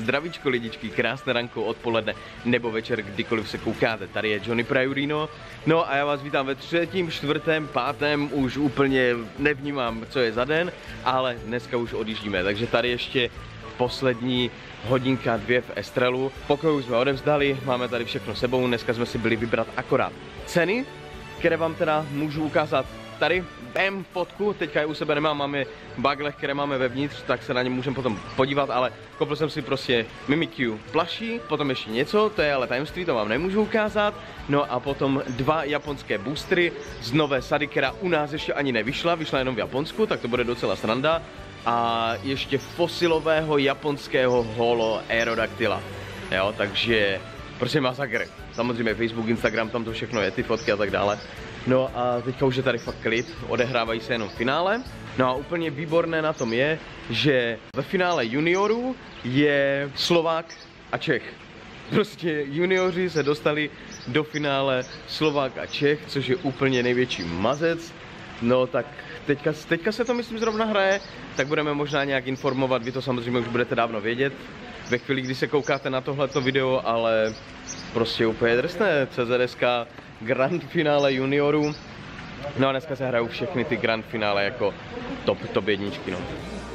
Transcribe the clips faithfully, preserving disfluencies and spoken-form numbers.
Zdravíčko lidičky, krásné ranko, odpoledne nebo večer, kdykoliv se koukáte. Tady je Johnny Prajurino. No a já vás vítám ve třetím, čtvrtém, pátém, už úplně nevnímám, co je za den, ale dneska už odjíždíme, takže tady ještě poslední hodinka, dvě v Estrelu. Pokoj už jsme odevzdali, máme tady všechno sebou, dneska jsme si byli vybrat akorát ceny, které vám teda můžu ukázat tady. Bam, fotku, teďka je u sebe nemám, máme bagle, které máme vevnitř, tak se na ně můžeme potom podívat, ale koupil jsem si prostě Mimikyu plushie, potom ještě něco, to je ale tajemství, to vám nemůžu ukázat. No a potom dva japonské boostery z nové sady, která u nás ještě ani nevyšla, vyšla jenom v Japonsku, tak to bude docela sranda. A ještě fosilového japonského holo Aerodactyla, jo, takže prostě masakr. Samozřejmě Facebook, Instagram, tam to všechno je, ty fotky a tak dále. No a teďka už je tady fakt klid, odehrávají se jenom finále. No a úplně výborné na tom je, že ve finále juniorů je Slovák a Čech. Prostě junioři se dostali do finále Slovák a Čech, což je úplně největší mazec. No tak teďka, teďka se to myslím zrovna hraje, tak budeme možná nějak informovat, vy to samozřejmě už budete dávno vědět, ve chvíli, kdy se koukáte na tohleto video, ale prostě úplně drsné, C Z S K Grand Finále juniorů. No a dneska se hrajou všechny ty Grand Finále jako top, top jedničky, no.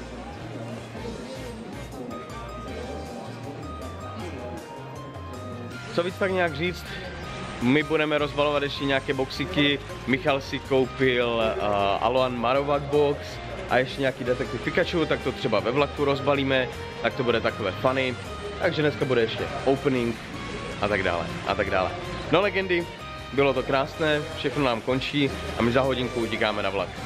Co víc tak nějak říct? My budeme rozbalovat ještě nějaké boxiky. Michal si koupil uh, Alolan Marowak box a ještě nějaký detektiv Pikachu, tak to třeba ve vlaku rozbalíme, tak to bude takové funny. Takže dneska bude ještě opening a tak dále, a tak dále. No legendy, bylo to krásné, všechno nám končí a my za hodinku utíkáme na vlak.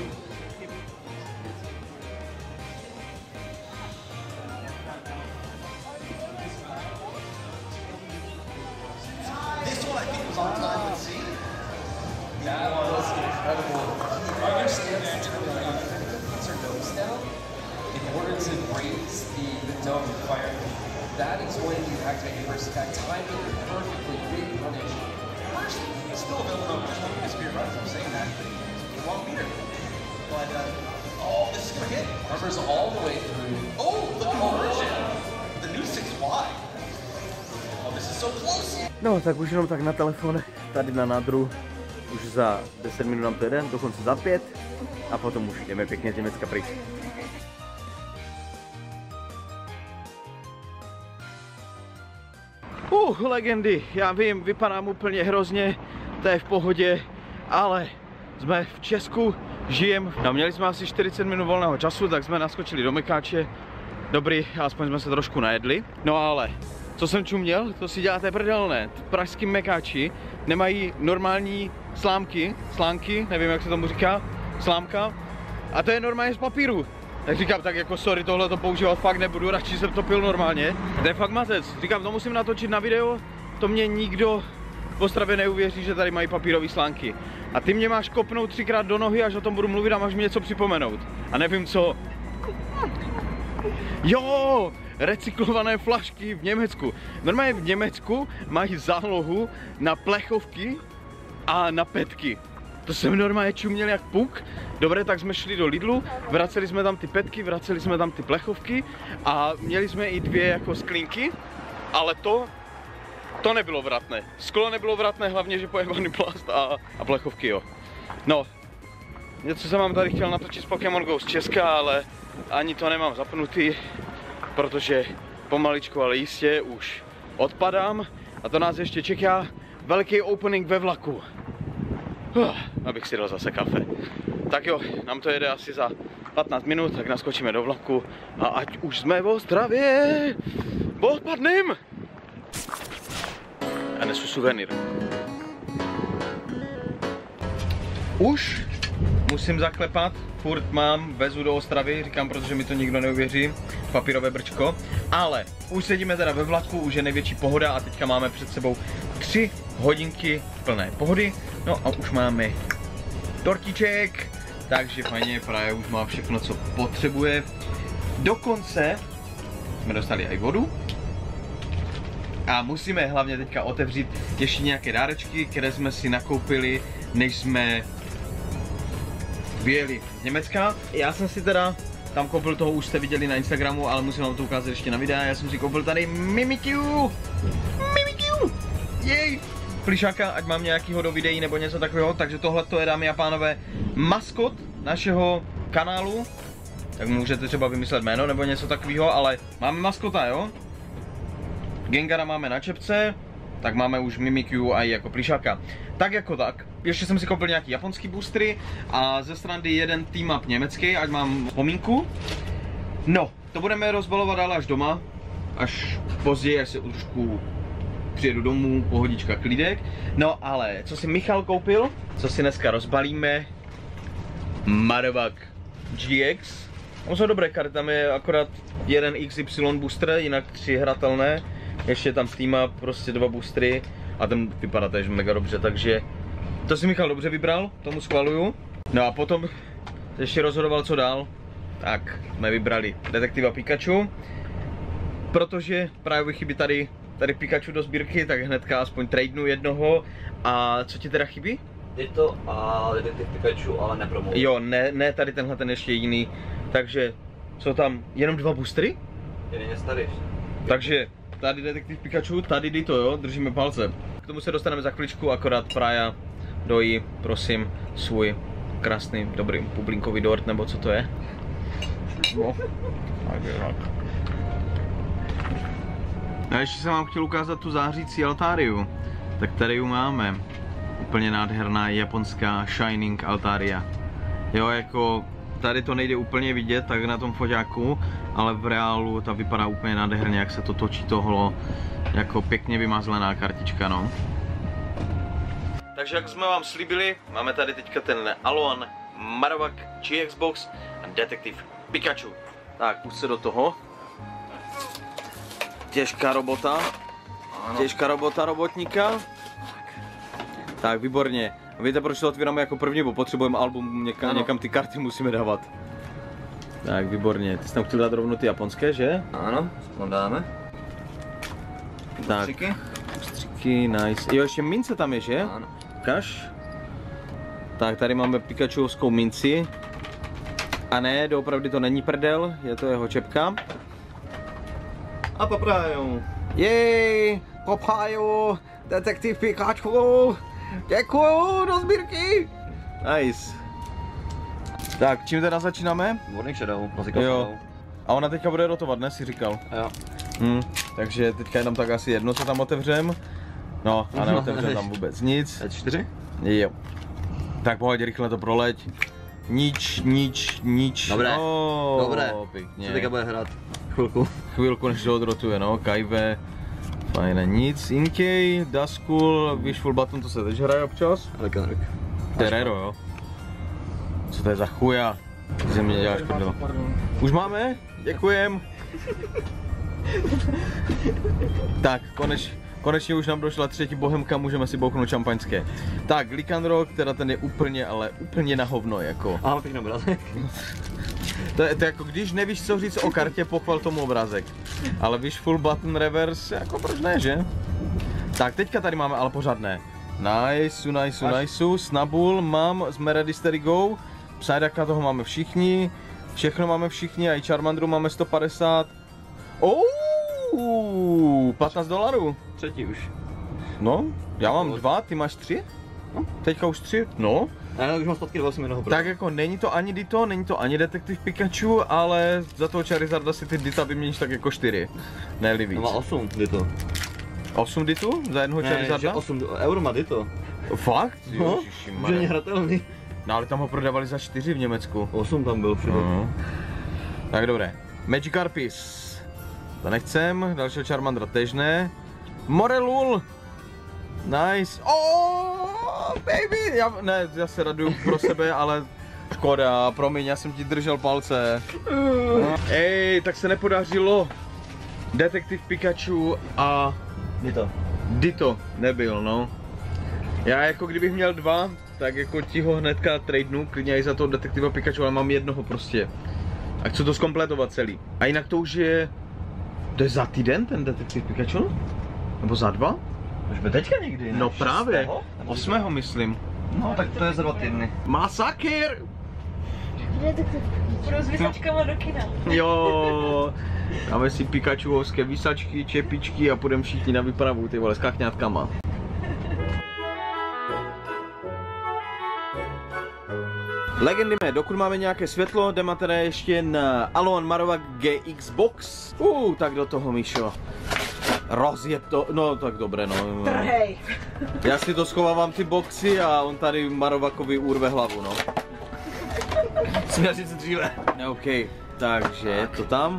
That was incredible. I understand actually uh, it's her nose now. In order to raise the, the dome fire, that is when you activate your first attack. Time it perfectly, big punish. First, it's still available. Just want to disappear, right? I'm saying that. It's a long meter. But, uh, oh, this is gonna hit. Armor's all the way through. Oh, the conversion. The new six Y. Oh, this is so close. No, tak už jenom tak na telefon, tady na nádru. Už za deset minut nám to jde, dokonce za pět a potom už jdeme pěkně z Německa pryč. Uh, legendy, já vím, vypadám úplně hrozně, to je v pohodě, ale jsme v Česku, žijem. No, měli jsme asi čtyřicet minut volného času, tak jsme naskočili do Mekáče. Dobrý, aspoň jsme se trošku najedli. No ale, co jsem čuměl, to si děláte prdelné. V pražském Mekáči nemají normální slámky, slánky, nevím jak se tomu říká, slámka. A to je normálně z papíru. Tak říkám, tak jako sorry, tohle to používat fakt nebudu, radši jsem to pil normálně. To je fakt mazec. Říkám, to musím natočit na video, to mě nikdo v Ostravě neuvěří, že tady mají papírové slánky. A ty mě máš kopnout třikrát do nohy, až o tom budu mluvit a máš mi něco připomenout. A nevím co. Jo, recyklované flašky v Německu. Normálně v Německu mají zálohu na plechovky a na petky. To jsem normálně čuměl jak puk. Dobré, tak jsme šli do Lidlu, vraceli jsme tam ty petky, vraceli jsme tam ty plechovky a měli jsme i dvě jako sklinky, ale to, to nebylo vratné. Sklo nebylo vratné, hlavně, že pojebaný plast a, a plechovky, jo. No, něco jsem vám tady chtěl natočit z Pokémon Go z Česka, ale ani to nemám zapnutý, protože pomaličku, ale jistě už odpadám a to nás ještě čeká velký opening ve vlaku. Uh, abych si dal zase kafe. Tak jo, nám to jede asi za patnáct minut, tak naskočíme do vlaku a ať už jsme v Ostravě, odpadnem! A nesu suvenýr. Už musím zaklepat, furt mám, vezu do Ostravy, říkám, protože mi to nikdo neuvěří, papírové brčko, ale už sedíme teda ve vlaku, už je největší pohoda a teďka máme před sebou tři hodinky plné pohody, no a už máme tortíček, takže fajně, právě už má všechno, co potřebuje. Dokonce jsme dostali i vodu a musíme hlavně teďka otevřít ještě nějaké dárečky, které jsme si nakoupili, než jsme vyjeli z Německa. Já jsem si teda tam koupil, toho už jste viděli na Instagramu, ale musím vám to ukázat ještě na videa. Já jsem si koupil tady Mimikyu! Mimikyu! Jej! Plišáka, ať mám nějakýho do videí nebo něco takového, takže tohle to je, dámy a pánové, maskot našeho kanálu. Tak můžete třeba vymyslet jméno nebo něco takového, ale máme maskota, jo? Gengara máme na čepce, tak máme už Mimikyu a i jako plišáka. Tak jako tak. Ještě jsem si koupil nějaký japonský boostry a ze strany jeden team up německý, ať mám vzpomínku. No, to budeme rozbalovat ale až doma, až později, až se trošku přijedu domů, pohodička, klídek. No ale, co si Michal koupil, co si dneska rozbalíme, Marowak G X. Tam jsou dobré karty, tam je akorát jeden X Y booster, jinak tři hratelné. Ještě tam team up, prostě dva boostry a ten vypadá též mega dobře, takže to si Michal dobře vybral, tomu schvaluju. No a potom ještě rozhodoval, co dál. Tak, jsme vybrali Detektiva Pikachu, protože právě chybí tady, tady Pikachu do sbírky, tak hnedka aspoň tradenu jednoho. A co ti teda chybí? Ditto a Detektiv Pikachu, ale nepromou. Jo, ne, ne tady tenhle ten ještě jiný, takže jsou tam jenom dva boostery? Jeden je starý. Takže tady Detektiv Pikachu, tady Ditto, jo, držíme palce. K tomu se dostaneme za chviličku, akorát Praja dojí, prosím, svůj krásný, dobrý bublinkový dort, nebo co to je? No, tak je tak. A ještě jsem vám chtěl ukázat tu zářící altáriu. Tak tady ju máme. Úplně nádherná japonská Shining Altaria. Jo, jako tady to nejde úplně vidět, tak na tom foťáku, ale v reálu ta vypadá úplně nádherně, jak se to točí tohle. Jako pěkně vymazlená kartička, no. Takže jak jsme vám slíbili, máme tady teďka ten Alolan Marowak G X Box a Detektiv Pikachu. Tak, pust se do toho. Těžká robota. Těžká robota robotníka. Tak, výborně. Víte, proč to otvíráme jako první, bo potřebujeme album, někam, někam ty karty musíme dávat. Tak, výborně. Ty jsi tam chtěl dát rovnou ty japonské, že? Ano, tam dáme. Tak. Stříky? Stříky, nice. Jo, ještě mince tam je, že? Ano. Ukaž. Tak, tady máme Pikachuovskou minci. A ne, doopravdy to není prdel, je to jeho čepka. A popraju. Jej, popáju, Detektiv Pikachu. Děkuju, do sbírky. Nice. Tak, čím teda začínáme? Warning Shadow, jo. A ona teďka bude rotovat, ne, si říkal? Jo. Hm, takže teďka jenom tak asi jedno, co tam otevřem. No, a neotevřem tam vůbec nic. čtyři? Jo. Tak pohodě, rychle to proleď. Nič, nič, nič. Dobré, no, dobré. Pěkně. Co teďka bude hrát? Chvilku. Chvilku, než to odrotuje, no. Kaive. Fajné, nic. Inkej, Duskull, Wishful Button, to se teď hraje občas. Lekanruk. Terero, jo. Co to je za chuja? Ze mě děláš prdel. Už máme? Děkujem. Tak, koneč, konečně už nám došla třetí bohemka, můžeme si bouchnout šampaňské. Tak, Lycanroc, teda ten je úplně, ale úplně na hovno, jako. Aha, pěkný obrázek. To je, to je jako, když nevíš, co říct o kartě, pochval tomu obrázek. Ale Wishful Button Reverse, jako proč ne, že? Tak, teďka tady máme ale pořádné. Nice, nice, nice, Snubbull mám, jsme ready, steady, go. Psyducka toho máme všichni, všechno máme všichni, a i Charmandru máme sto padesát. Oh, patnáct dolarů. Třetí už. No, já mám dva, ty máš tři? No, teďka už tři, no. Já už mám statky dva, jsem jednoho brát. Tak jako není to ani Ditto, není to ani Detektiv Pikachu, ale za toho Charizarda si ty Dita vyměníš tak jako čtyři. Ne-li víc. No má osm Ditto. osm Ditto? Za jednoho ne, Charizarda? osm euro má Ditto. Fakt? No, že není hratelný. No ale tam ho prodávali za čtyři v Německu. osm tam byl všude. Uh-huh. Tak dobré. Magikarpis. To nechcem, dalšího Charmandra tež ne. Morelul. Nice. Oh, baby. Já, ne, já se raduju pro sebe, ale škoda, promiň, já jsem ti držel palce. Ej, tak se nepodařilo. Detektiv Pikachu a Ditto. Ditto nebyl, no. Já jako kdybych měl dva, tak jako ti ho hnedka tradenu, klidně i za toho Detektiva Pikachu, ale mám jednoho prostě. A chci to zkompletovat celý. A jinak to už je... To je za týden ten Detektiv Pikachu? Nebo za dva? Už by teďka někdy, ne? No právě. Šestého? Osmého myslím. No tak to je za dva týdny. Masakr! Půjdu s vysačkama do kina. Jo, dáme si pikachuovské vysačky, čepičky a půjdeme všichni na výpravu, ty vole, s kachňátkama. Legendy mé, dokud máme nějaké světlo, jdeme teda ještě na Alohan Marowak G X Box. Uh, tak do toho, Míšo. Rozjeb to, no tak dobré, no. Trhej. Já si to schovávám ty boxy a on tady Marowakovi urve hlavu, no. Směl říct dříve. OK, takže je to tam.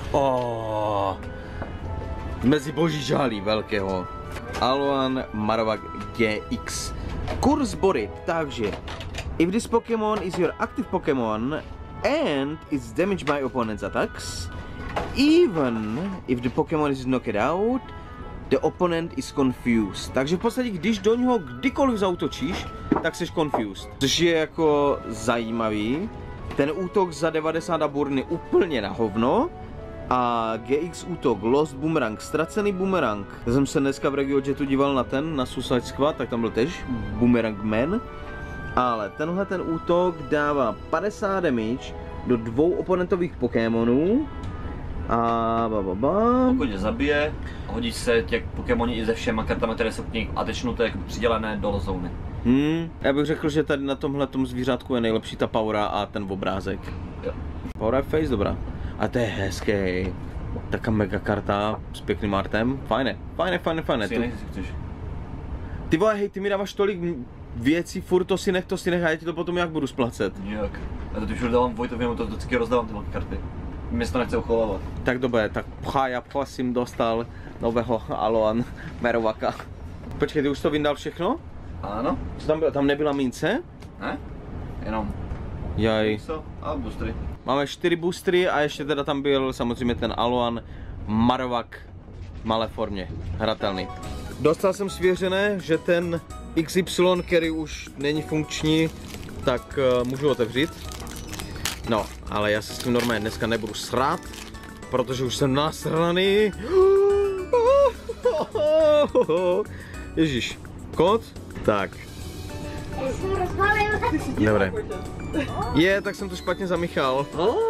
Oh, mezi boží žálí velkého. Alohan Marowak G X. Kurz bory, takže if this Pokemon is your active Pokemon and is damaged by opponent's attacks, even if the Pokemon is knocked out, the opponent is confused. Takže v podstatě, když do něho kdykoliv zautočíš, tak jsi confused. Což je jako zajímavý. Ten útok za devadesát a burny úplně na hovno. A G X útok, Lost Boomerang, ztracený Boomerang. Já jsem se dneska v RegioJetu díval na ten, na Suicide Squad, tak tam byl tež Boomerang Man. Ale tenhle ten útok dává padesát damage do dvou oponentových Pokémonů. A ba, ba, ba. Pokud je zabije, hodí se těch Pokémoni i se všema kartami, které jsou k nich atečnuté, přidělené do zóny. Hmm, já bych řekl, že tady na tomhle tom zvířátku je nejlepší ta Paura a ten obrázek. Jo. Paura je face, dobrá. A to je hezký. Taká mega karta s pěkným artem. Fajné, fajné, fajné, fajné. Si nech, si chceš. Ty vole, hej, ty mi dáváš tolik věcí, furt to si nech, to si nech a já ti to potom jak budu splacet. Jak? Já to už dávám Vojtovi, to vždycky rozdávám tyhle karty. Mě se to nechce uchovávat. Tak dobré, tak pchá, já prosím dostal nového Alohan Marowaka. Počkej, ty už to vyndal všechno? Ano. Co tam bylo? Tam nebyla mince? Ne? Jenom Jaj. a boostery. Máme čtyři boostery a ještě teda tam byl samozřejmě ten Alohan Marowak v malé formě, hratelný. Dostal jsem svěřené, že ten X Y, který už není funkční, tak uh, můžu otevřít. No, ale já se s tím normálně dneska nebudu srát, protože už jsem nasraný. Ježíš, kód? Tak. Dobré. Je, tak jsem to špatně zamíchal.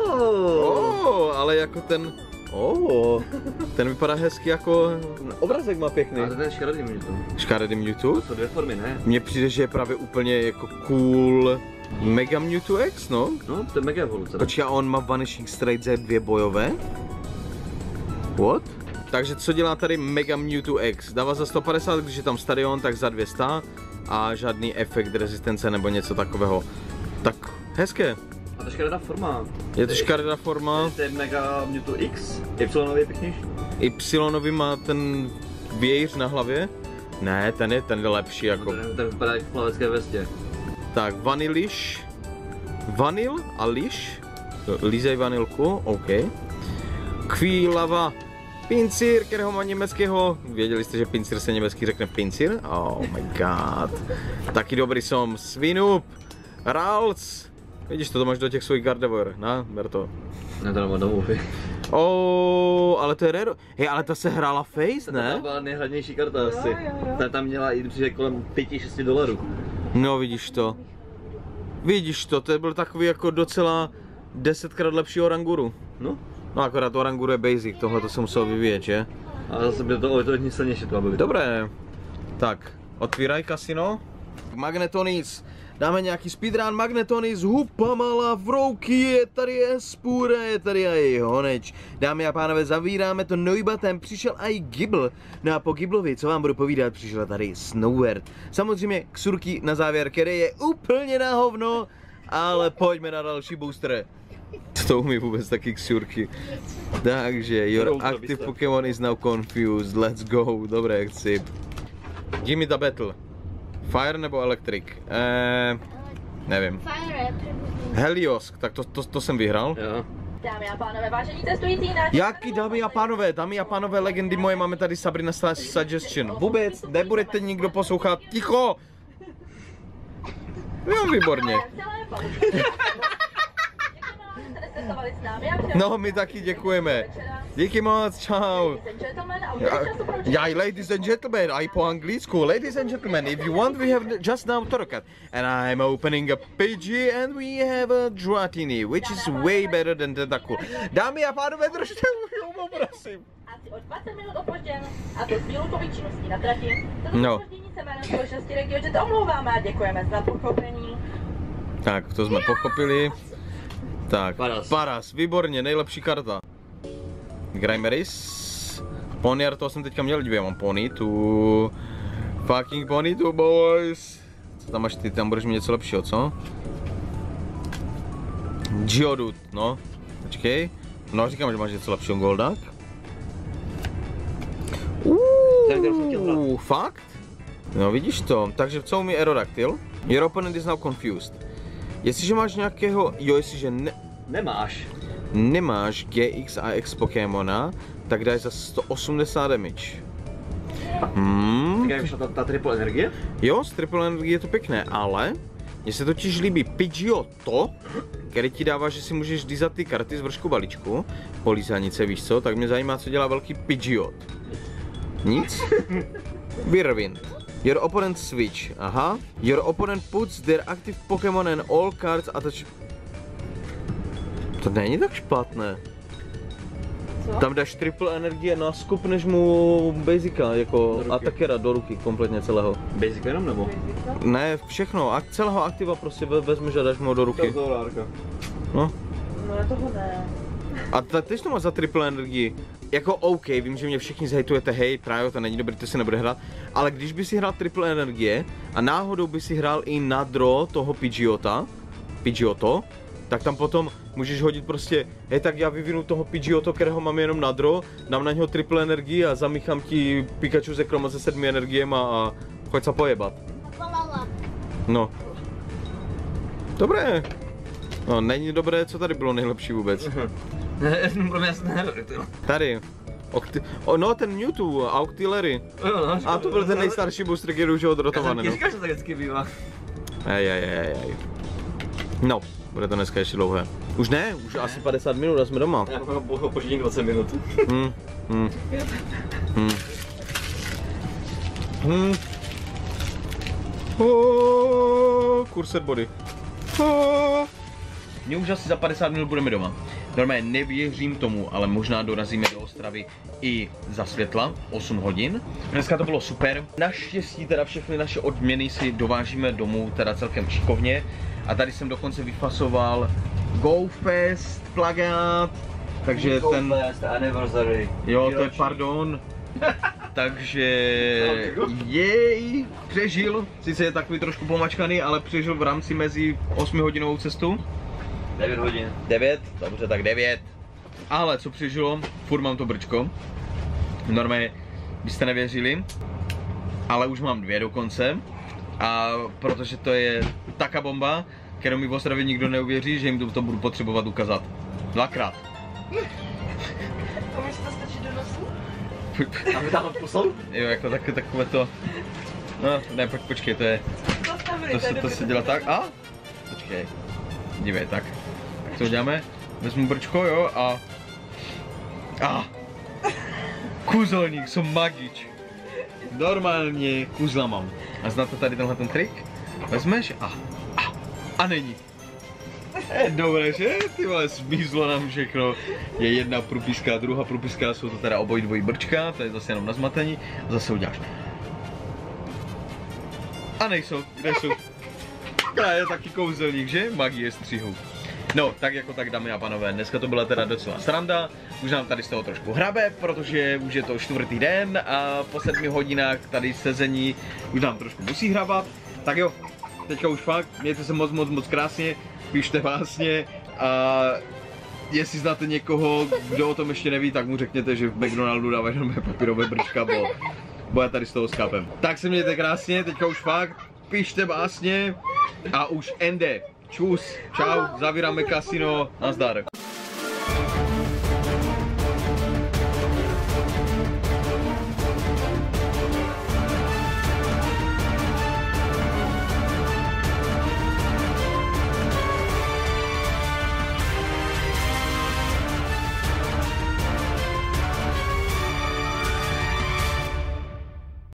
Oh, ale jako ten... Oh, ten vypadá hezky jako... Obrazek má pěkný. A to je škaredý Mewtwo. Škaredý Mewtwo? To dvě formy, ne? Mně přijde, že je právě úplně jako cool Mega Mewtwo X, no? No, to je mega evoluce. Počkej, a on má Vanishing Straight Z dvě bojové? What? Takže co dělá tady Mega Mewtwo X? Dává za sto padesát, když je tam Stadion, tak za dvě stě a žádný efekt rezistence nebo něco takového. Tak hezké. A to je škaredá forma. Je to škaredá forma. To je Mega Mewtwo X. Y je pěknější. Y má ten vějíř na hlavě. Ne, ten je, ten je lepší jako. Ten, ten vypadá jak v plavecké vestě. Tak, Vanilish. Vanil a Liš. Lízej vanilku, OK. Kvílava. Pincír, kterého má německého. Věděli jste, že pincír se německy řekne pincír? Oh my god. Taky dobrý som. Svinup. Ralc. Vidíš to, to máš do těch svých Gardevoir, na, ber to. Ne, to nemá domů. Oh, ale to je rare. Hej, ale ta se hrála face, ne? To byla nejhradnější karta asi. Ta tam měla i přijde kolem pět šest dolarů. No, vidíš to. Vidíš to, to byl takový jako docela desetkrát lepší Oranguru. No. No akorát Oranguru je basic, tohle to se musel vyvíjet, že? A zase by to o to hodně silnější to byly. Dobré. Tak, otvíraj kasino. Magnetonis. Dáme nějaký speedrun. Magnetonis, hupa malá vrouky, je tady je spůra, je tady aj honeč. Dámy a pánové, zavíráme to Noibatem, přišel aj Gible. No a po Giblovi, co vám budu povídat, přišel tady Snowbird. Samozřejmě Xurky na závěr, který je úplně na hovno, ale pojďme na další booster. To umí vůbec taky Xurky. Takže, your active Pokémon is now confused, let's go, dobré, chci. Give me the battle. Fire nebo Electric? Eee, nevím. Helios, tak to, to, to jsem vyhrál. Jo. Dámy a pánové, vážení testující na... Jaký dámy a pánové, dámy a pánové, legendy moje, máme tady Sabrina Suggestion. Vůbec nebudete nikdo poslouchat, ticho! Jo, výborně. cestovali s námi a přeji No, my taky děkujeme. Díky moc, čau. ladies and gentlemen a udělejte času pro Yeah, ladies and gentlemen, I po anglicku. Ladies and gentlemen, if you want, we have just now Torkat. And I'm opening a Pidgey and we have a Dratini, which is way better than Tentacool. Dámy a pánové, držte už, prosím. asi o dvacet minut opožděn, a to s výlukovou činností na trati. Toto No. opoždění se jménem společnosti RegioJet omlouváme a děkujeme za pochopení. Tak, to jsme pochopili. Tak, Paras. Paras, výborně, nejlepší karta. Grimeris. Ponyar, toho jsem teďka měl, dívej, mám Pony, tu... Fucking Pony, tu boys. Co tam máš ty, tam budeš mít něco lepšího, co? Geodude, no. Počkej. No, říkám, že máš něco lepšího, Goldak. Uuuu, fakt? No vidíš to, takže co umí Aerodactyl? Your opponent is now confused. Jestliže máš nějakého, jo, jestliže ne, Nemáš. nemáš G, X a X Pokémona, tak dáš za sto osmdesát damage. Hmm. Tak jak vyšla ta, ta triple energie? Jo, z triple energie je to pěkné, ale mně se totiž líbí Pidgeotto, který ti dává, že si můžeš dizat ty karty z vršku balíčku, polízanice, víš co, tak mě zajímá, co dělá velký Pidgeot. Nic? Whirlwind. Your opponent switch, aha. Your opponent puts their active Pokémon and all cards attached. To není tak špatné. Co? Tam dáš triple energie, naskupneš mu Basica, jako Do ruky. Atakera do ruky, kompletně celého. Basic jenom nebo? Ne, všechno, a celého aktiva prostě ve- vezmeš a dáš mu ho do ruky. No. No toho ne. A ta, teď to má za triple energii. Jako OK, vím, že mě všichni zhejtujete, hej, Trajo, to není dobrý, to se nebude hrát. Ale když by si hrál triple energie a náhodou by si hrál i na draw toho Pidgeota, Pidgeotto, tak tam potom můžeš hodit prostě, hej, tak já vyvinu toho Pidgeotto, kterého mám jenom na draw, dám na něho triple energii a zamíchám ti Pikachu ze Chroma se sedmi energiema a choď se pojebat. No. Dobré. No, není dobré, co tady bylo nejlepší vůbec. Pro mě jasně nehrál. Tady. Octi... O, no, ten Mewtwo, Octillery. A to byl ten nejstarší booster, který už je odrotovaný, no. Říkáš, že to tak vždycky bývá. Ej, ej, ej, ej. No, bude to dneska ještě dlouhé. Už ne, už asi padesát minut a jsme doma. Já mám poždění dvacet minut. Hmm, hmm. Hmm. Hmm. Oh, Cursed Body. Oh. Mě už asi za padesát minut budeme doma. Normálně nevěřím tomu, ale možná dorazíme do Ostravy i za světla, osm hodin. Dneska to bylo super. Naštěstí teda všechny naše odměny si dovážíme domů, teda celkem šikovně. A tady jsem dokonce vyfasoval GoFest plagát, takže ten... GoFest anniversary. Jo, to je pardon. Takže jej, přežil, sice je takový trošku pomačkaný, ale přežil v rámci mezi osmihodinovou cestu. devět hodin. devět, dobře, tak devět. Ale co přežilo, furt mám to brčko. Normálně byste nevěřili, ale už mám dvě dokonce. A protože to je taká bomba, kterou mi v Ostravě nikdo neuvěří, že jim to, to budu potřebovat ukázat. Dvakrát. A můžeš to stačit do nosu? A my tam odpusou? Jo, jako tak, takové to... No, ne, po, počkej, to je... To se, to se dělá tak, a? Počkej. Dívej, tak. Co uděláme? Vezmu brčko, jo, a... A! Kouzelník, jsem magič. Normálně kuzla mám. A znáte tady tenhle ten trik? Vezmeš a... A, a není. Je dobré, že? Ty vole, zmizlo nám všechno. Je jedna průpiska, druhá průpiska, jsou to teda obojí dvojí brčka, to je zase jenom na zmatení. A zase uděláš. A nejsou, kde jsou? To je taky kouzelník, že? Magie střihu. No, tak jako tak, dámy a pánové, dneska to byla teda docela sranda. Už nám tady z toho trošku hrabe, protože už je to čtvrtý den a po sedmi hodinách tady sezení už nám trošku musí hrabat. Tak jo, teďka už fakt, mějte se moc, moc, moc krásně, pište básně a jestli znáte někoho, kdo o tom ještě neví, tak mu řekněte, že v McDonaldu dávají jenom papírové brčka, bo, bo já tady z toho skápem. Tak se mějte krásně, teďka už fakt, pište básně a už ende. Čus, čau, zavíráme kasino, nazdar.